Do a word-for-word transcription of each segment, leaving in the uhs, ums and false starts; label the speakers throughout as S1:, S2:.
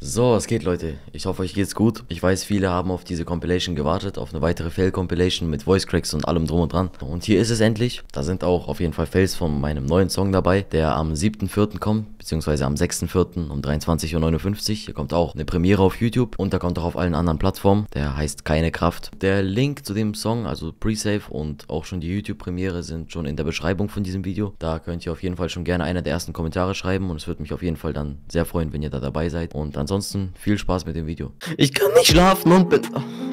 S1: So, was geht, Leute? Ich hoffe, euch geht's gut. Ich weiß, viele haben auf diese Compilation gewartet, auf eine weitere Fail-Compilation mit Voice Cracks und allem drum und dran. Und hier ist es endlich. Da sind auch auf jeden Fall Fails von meinem neuen Song dabei, der am siebten vierten kommt, beziehungsweise am sechsten vierten um dreiundzwanzig Uhr neunundfünfzig. Hier kommt auch eine Premiere auf YouTube und da kommt auch auf allen anderen Plattformen. Der heißt Keine Kraft. Der Link zu dem Song, also Pre-Save und auch schon die YouTube-Premiere sind schon in der Beschreibung von diesem Video. Da könnt ihr auf jeden Fall schon gerne einer der ersten Kommentare schreiben und es würde mich auf jeden Fall dann sehr freuen, wenn ihr da dabei seid. Und ansonsten viel Spaß mit dem Video. Ich kann nicht schlafen und bin...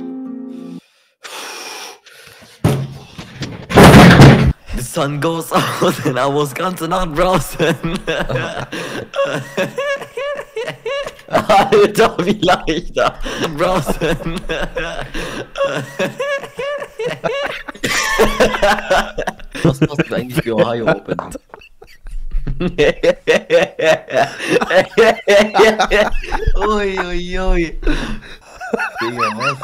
S1: The sun goes out and I was ganze Nacht browsen. Alter, wie leichter. Browsen. Was machst du eigentlich für Ohio Open? Ui, ui, ui. Digga, was?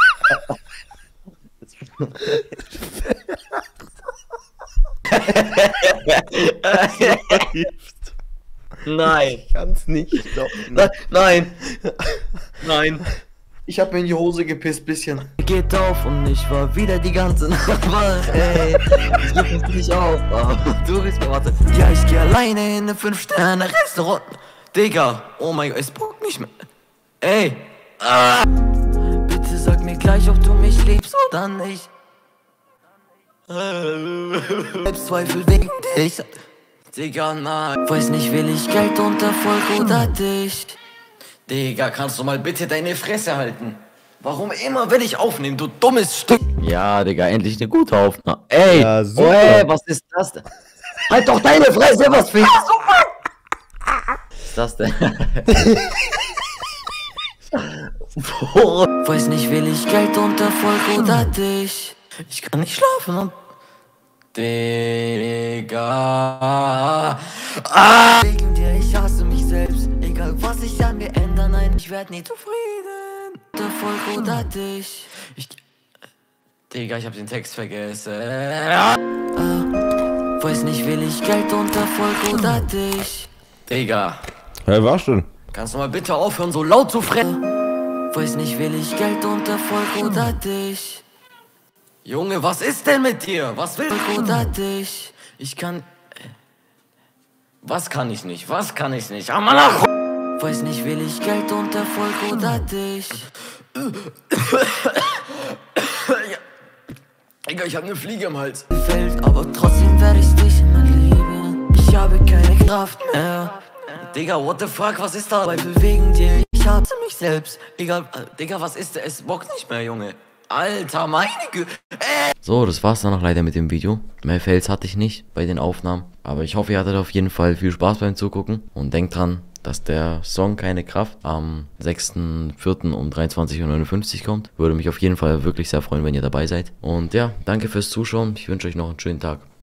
S1: Nein.
S2: Ich kann's nicht stoppen.
S1: Nein, nein. Nein.
S2: Ich hab mir in die Hose gepisst, bisschen.
S1: Geht auf und ich war wieder die ganze Nacht wach, ey. Ich geb mich nicht auf, aber du bist mir, warte. Ja, ich geh alleine in ne fünf Sterne Restaurant. Digga, oh mein Gott, es bockt nicht mehr. Ey. Ah. Bitte sag mir gleich, ob du mich liebst oder nicht. Selbstzweifel wegen dich. Digga, nein. Weiß nicht, will ich Geld und Erfolg oder dich? Digga, kannst du mal bitte deine Fresse halten? Warum immer will ich aufnehmen, du dummes Stück? Ja, Digga, endlich eine gute Aufnahme. Ey,
S2: ja,
S1: oh, ey, was ist das denn? Halt doch deine Fresse, was für... Was ist das denn? Weiß nicht, will ich Geld und Erfolg oder dich? Ich kann nicht schlafen und... Digga... Ah! Wegen dir, ich hasse mich selbst. Egal was ich an mir ändere, nein, ich werd nie zufrieden. Erfolg oder dich? Ich... Digga, ich hab den Text vergessen. Ah, weiß nicht, will ich Geld und Erfolg oder dich? Digga.
S2: Ja, war schon.
S1: Kannst du mal bitte aufhören, so laut zu fressen? Weiß nicht, will ich Geld und Erfolg oder dich? Junge, was ist denn mit dir? Was will ich oder dich? Ich kann... Was kann ich nicht? Was kann ich nicht? Ah, Mann, ach. Weiß nicht, will ich Geld und Erfolg oder dich? Ja. Digga, ich hab ne Fliege im Hals. Fällt, aber trotzdem werde ich dich immer lieben. Ich habe keine Kraft mehr. Digga, what the fuck, was ist da? Weil wegen dir, ich hasse mich selbst. Egal, Digga, was ist da? Es bockt nicht mehr, Junge. Alter, meine Güte. So, das war's dann noch leider mit dem Video. Mehr Fails hatte ich nicht bei den Aufnahmen. Aber ich hoffe, ihr hattet auf jeden Fall viel Spaß beim Zugucken. Und denkt dran, dass der Song Keine Kraft am sechsten vierten um dreiundzwanzig Uhr neunundfünfzig kommt. Würde mich auf jeden Fall wirklich sehr freuen, wenn ihr dabei seid. Und ja, danke fürs Zuschauen. Ich wünsche euch noch einen schönen Tag.